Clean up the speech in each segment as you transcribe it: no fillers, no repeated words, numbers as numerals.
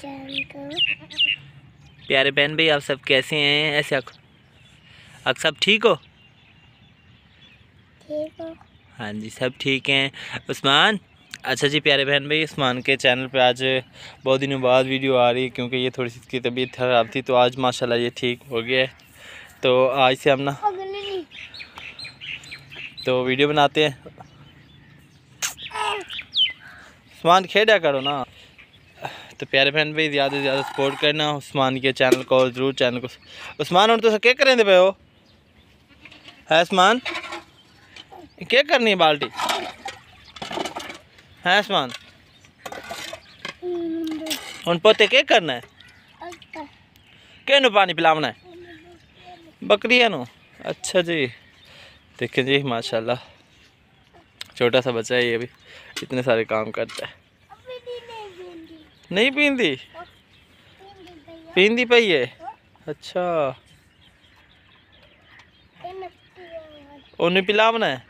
प्यारे बहन भाई, आप सब कैसे हैं? ऐसे आप सब ठीक हो? ठीक हो? हाँ जी, सब ठीक हैं। उस्मान, अच्छा जी प्यारे बहन भाई, उस्मान के चैनल पे आज बहुत दिनों बाद वीडियो आ रही है क्योंकि ये थोड़ी सी इसकी तबीयत खराब थी, तो आज माशाल्लाह ये ठीक हो गया है। तो आज से हम ना तो वीडियो बनाते हैं। उस्मान खेड़ा करो ना। तो प्यारे बहन भाई, ज़्यादा से ज़्यादा सपोर्ट करना उस्मान के चैनल को, ज़रूर चैनल को। उस्मान हम तो क्या करें पे हो है? उस्मान क्या करनी है? बाल्टी है उस्मान? उन पोते क्या करना है? क्या पानी पिलावना है? बकरियां नु? अच्छा जी, देखें जी माशाल्लाह छोटा सा बच्चा है, ये भी इतने सारे काम करता है। नहीं पींदी? पींदी पई है? अच्छा, उन्हें पिलावना है?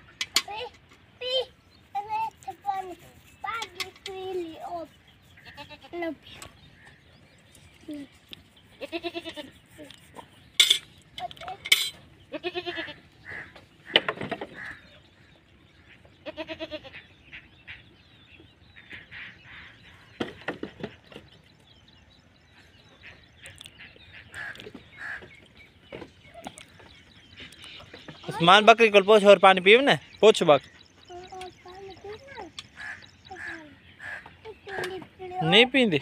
उस्मान बकरी को पोछ और पानी पीव ना, पोछ बक। नहीं पींदी?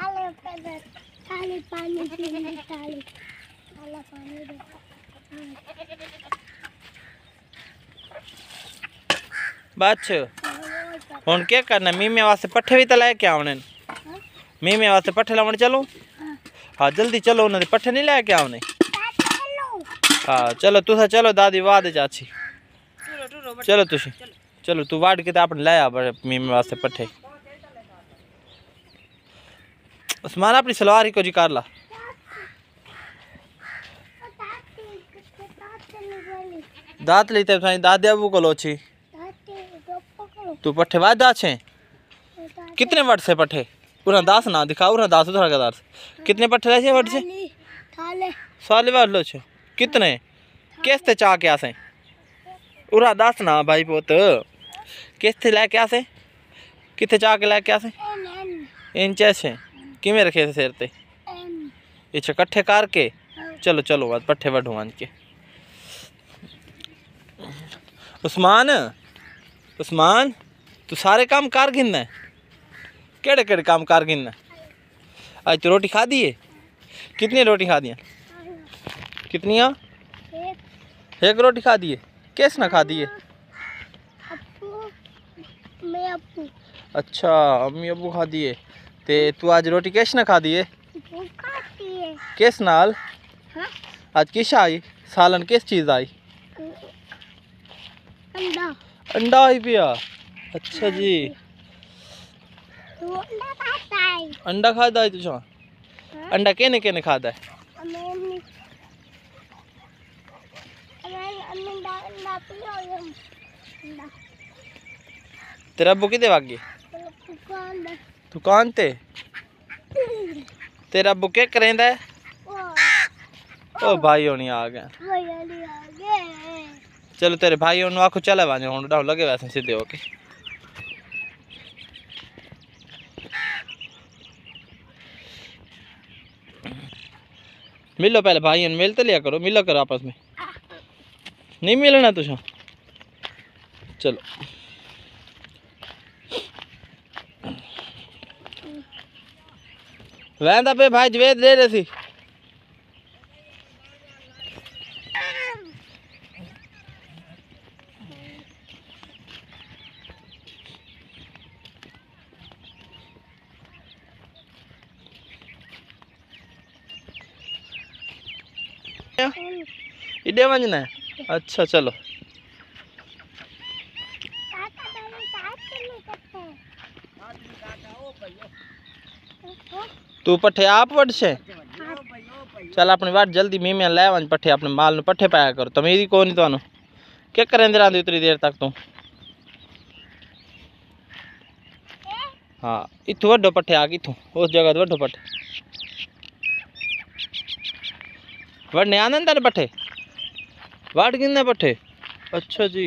बच हुन क्या करना? मीमे वास्ते पट्ठे भी तो लैके आवने। मीमे वास्ते पट्ठे लावन चलो। हाँ जल्दी चलो, उन्होंने पट्ठे नहीं लैके आवने। हाँ चलो तुसा चलो, दादी वाद चाची चलो तुसी चलो, तू वाड़ के तो अपने लाया मीमे वास्ते पट्ठे। उस्मान अपनी सलवार ही को जी कर ला। दांत लेते दादे अबू को लोची। तू पट्ठे वाद दाछे कितने वट से पट्ठे? उन्हें 10 ना दिखा, उन्हें 10 उधर का 10 कितने पट्ठे ले वट से? साले वाट लो छे कितने किस्ते चा के आसे? उरा 10 ना भाई पुत, किस्ते लेके आसे? कितने चा के लेके आसे? इंच ऐसे किमें रखे थे सिर ते? इच्छा कट्ठे करके चलो चलो बात पट्ठे वढू आन के। उस्मान, उस्मान तू सारे काम कर गिनना है? केड़े केड़े काम कर गिनना? आज तो रोटी खा दी है? कितनी रोटी खा दिया? कितनिया? एक रोटी खा दी है? किस ना खा दी है? अच्छा, अम्मी अबू खा दी है। ते तू आज रोटी किस ना खा दी है? किस नाल? आज किस आई? सालन किस चीज आई? अंडा आई पिया? अच्छा जी, अंडा खाता है तुझा? अंडा केने केने खाता है? तेरा अब्बू कितने वागे? दुकान ते? तेरा अब्बू क्या करेंदा है? ओ भाई होनी आ गया। चलो तेरे भाई होने आखो चले वाजे हुन डाउ लगे वैसे सीधे होके। मिलो पहले भाई, मिलते लिया करो, मिलो करो आपस में। नहीं मिलना तुझे? चलो वैंदा पे भाई जवेद दे रहे सी। इडे वंजना है? अच्छा चलो। तू पट्ठे आप वट से? चल अपनी वाट जल्दी मीमे ले वन पट्ठे, अपने माल पट्ठे पाया करो। तमीज़ को नहीं तुहानू क्या करेंदे रहंदे उतनी देर तक तू? हाँ इतों वड्डो पट्ठे आ गए इतों उस जगह तो वड्डो पट्ठे वड़ने आंदे तेरे पट्ठे वाड़ किन्ने पट्ठे। अच्छा जी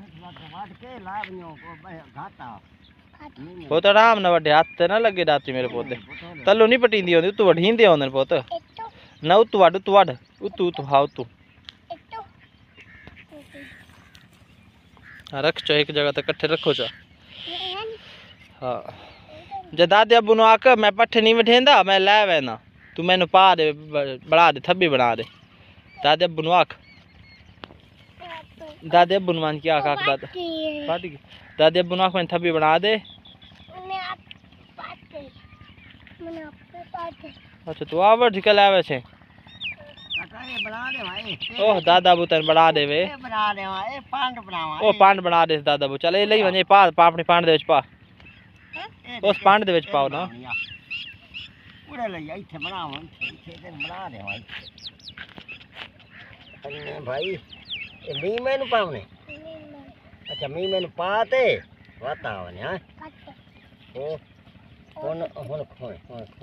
पोत आराम ना वड्डे हाथ ते ना लगे दाती मेरे पोते तल्लो नहीं पटींदी होंदी तू वढ़ींदे होंदे पोत ना उतू वाड़ उतू हाँ उतू हाँ रख चो एक जगह ते कट्ठे रखो चा। हाँ जे दादे अबू नु आक मैं पट्ठे नहीं वठेंदा मैं लै वैना तू मैनू पा दे बना दे थब्बी बना दे दादे अबू नु आख दादे अबू नु मान की आख आख दादे अबू नु आख मैं थब्बी बना दे। अच्छा तू आवड़ निकल आवे छे ओह दादा अबू तन बना दे वे ओ पांड बना दे दादा अबू चल ए लई वने पा अपनी पांड दे विच पा उस पांड दे विच पाओ ना उड़े ले इथे बनाव इथे बना दे भाई ए मी मैनू पावने अच्छा मी मैनू पाते वाता वने हां ओ हुन हुन खोए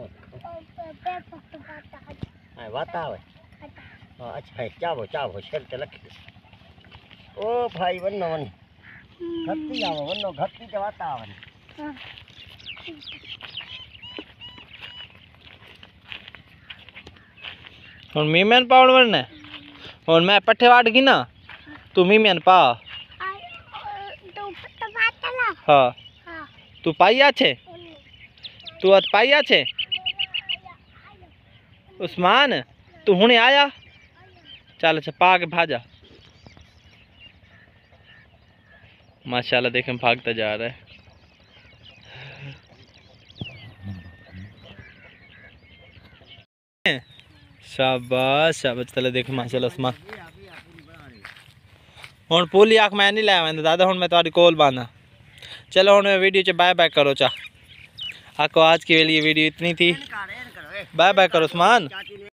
हां वाता आवे हां अच्छा है चावो चावो शर ते लख ओ भाई वन्नो वन घत्ती आवो वन्नो घत्ती ते वाता आवे हां हुन मी मैन पावण वरने हुन मैं पट्ठे वाट गी ना तू मी मैन पा हाँ तू पाइया छे तू अत पाइया छे उस्मान तू हुने आया चल अच्छा पा के भाजा माशाल्लाह देखें भागता जा रहा है। शाबाश शाबाश चले देख माशाल्लाह उस्मान हुन पूली आख मैं नहीं लै आंदा दादा हुन मैं तुम्हारी कोल बांधा चलो हुन वीडियो च बाय बाय करो चा आको आज के लिए वीडियो इतनी थी बाय बाय करो उस्मान।